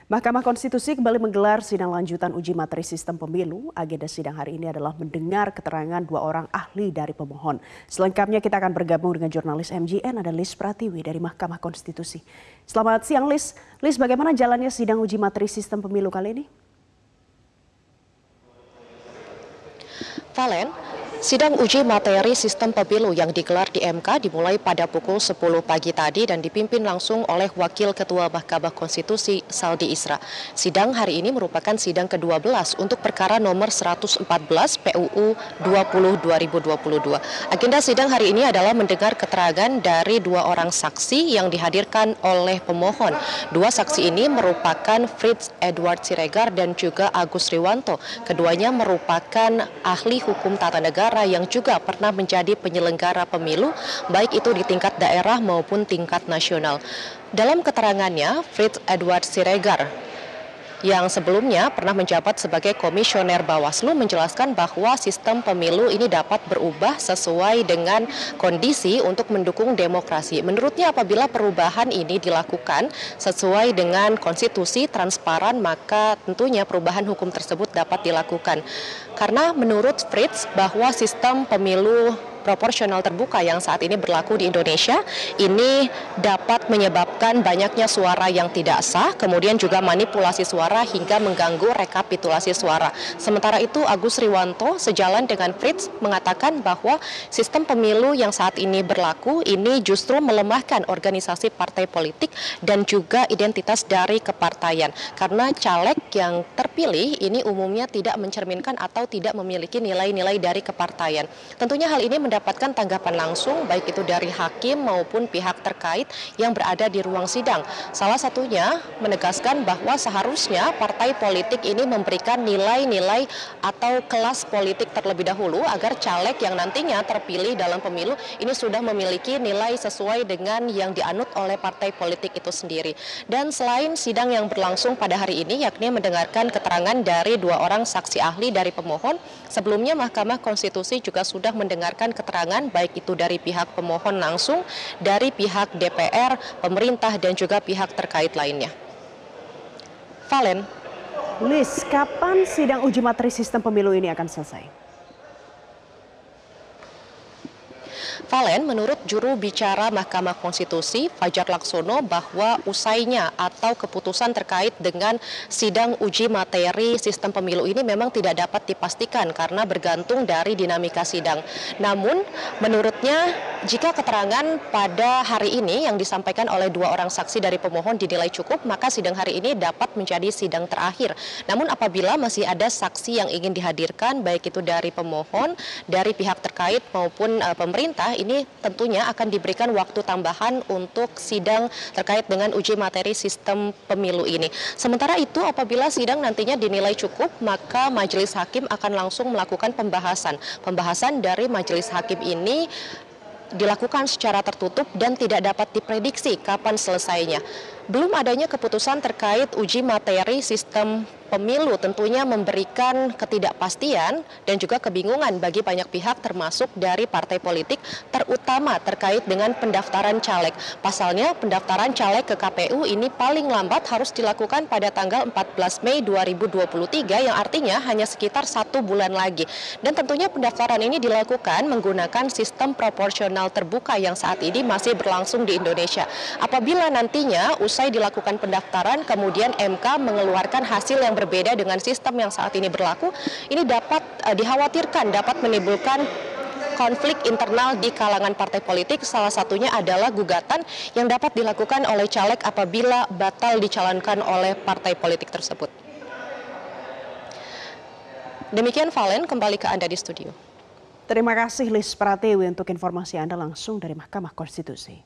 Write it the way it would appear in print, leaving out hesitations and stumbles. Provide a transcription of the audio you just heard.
Mahkamah Konstitusi kembali menggelar sidang lanjutan uji materi sistem pemilu. Agenda sidang hari ini adalah mendengar keterangan dua orang ahli dari pemohon. Selengkapnya kita akan bergabung dengan jurnalis MJN, ada Lis Pratiwi dari Mahkamah Konstitusi. Selamat siang Lis. Lis, bagaimana jalannya sidang uji materi sistem pemilu kali ini? Valen, sidang uji materi sistem pemilu yang digelar di MK dimulai pada pukul 10 pagi tadi dan dipimpin langsung oleh Wakil Ketua Mahkamah Konstitusi Saldi Isra. Sidang hari ini merupakan sidang ke-12 untuk perkara nomor 114 PUU 20/2022. Agenda sidang hari ini adalah mendengar keterangan dari dua orang saksi yang dihadirkan oleh pemohon. Dua saksi ini merupakan Fritz Edward Siregar dan juga Agus Riwanto. Keduanya merupakan ahli hukum tata negara yang juga pernah menjadi penyelenggara pemilu, baik itu di tingkat daerah maupun tingkat nasional. Dalam keterangannya, Fritz Edward Siregar yang sebelumnya pernah menjabat sebagai komisioner Bawaslu menjelaskan bahwa sistem pemilu ini dapat berubah sesuai dengan kondisi untuk mendukung demokrasi. Menurutnya apabila perubahan ini dilakukan sesuai dengan konstitusi transparan, maka tentunya perubahan hukum tersebut dapat dilakukan. Karena menurut Fritz bahwa sistem pemilu proporsional terbuka yang saat ini berlaku di Indonesia ini dapat menyebabkan banyaknya suara yang tidak sah, kemudian juga manipulasi suara hingga mengganggu rekapitulasi suara. Sementara itu Agus Riwanto sejalan dengan Fritz mengatakan bahwa sistem pemilu yang saat ini berlaku ini justru melemahkan organisasi partai politik dan juga identitas dari kepartaian. Karena caleg yang terpilih ini umumnya tidak mencerminkan atau tidak memiliki nilai-nilai dari kepartaian. Tentunya hal ini mendapatkan tanggapan langsung baik itu dari hakim maupun pihak terkait yang berada di ruang sidang. Salah satunya menegaskan bahwa seharusnya partai politik ini memberikan nilai-nilai atau kelas politik terlebih dahulu agar caleg yang nantinya terpilih dalam pemilu ini sudah memiliki nilai sesuai dengan yang dianut oleh partai politik itu sendiri. Dan selain sidang yang berlangsung pada hari ini yakni mendengarkan keterangan dari dua orang saksi ahli dari pemohon, sebelumnya Mahkamah Konstitusi juga sudah mendengarkan keterangan baik itu dari pihak pemohon langsung, dari pihak DPR, pemerintah, dan juga pihak terkait lainnya. Valen. Lis, kapan sidang uji materi sistem pemilu ini akan selesai? Valen, menurut juru bicara Mahkamah Konstitusi Fajar Laksono bahwa usainya atau keputusan terkait dengan sidang uji materi sistem pemilu ini memang tidak dapat dipastikan karena bergantung dari dinamika sidang. Namun menurutnya jika keterangan pada hari ini yang disampaikan oleh dua orang saksi dari pemohon dinilai cukup, maka sidang hari ini dapat menjadi sidang terakhir. Namun apabila masih ada saksi yang ingin dihadirkan baik itu dari pemohon, dari pihak terkait maupun pemerintah, ini tentunya akan diberikan waktu tambahan untuk sidang terkait dengan uji materi sistem pemilu ini. Sementara itu apabila sidang nantinya dinilai cukup, maka majelis hakim akan langsung melakukan pembahasan. Pembahasan dari majelis hakim ini dilakukan secara tertutup dan tidak dapat diprediksi kapan selesainya. Belum adanya keputusan terkait uji materi sistem pemilu tentunya memberikan ketidakpastian dan juga kebingungan bagi banyak pihak termasuk dari partai politik, terutama terkait dengan pendaftaran caleg. Pasalnya pendaftaran caleg ke KPU ini paling lambat harus dilakukan pada tanggal 14 Mei 2023 yang artinya hanya sekitar 1 bulan lagi. Dan tentunya pendaftaran ini dilakukan menggunakan sistem proporsional terbuka yang saat ini masih berlangsung di Indonesia. Apabila nantinya usai dilakukan pendaftaran, kemudian MK mengeluarkan hasil yang berbeda dengan sistem yang saat ini berlaku, ini dapat dikhawatirkan dapat menimbulkan konflik internal di kalangan partai politik. Salah satunya adalah gugatan yang dapat dilakukan oleh caleg apabila batal dicalonkan oleh partai politik tersebut. Demikian Valen, kembali ke Anda di studio. Terima kasih Lis Pratiwi untuk informasi Anda langsung dari Mahkamah Konstitusi.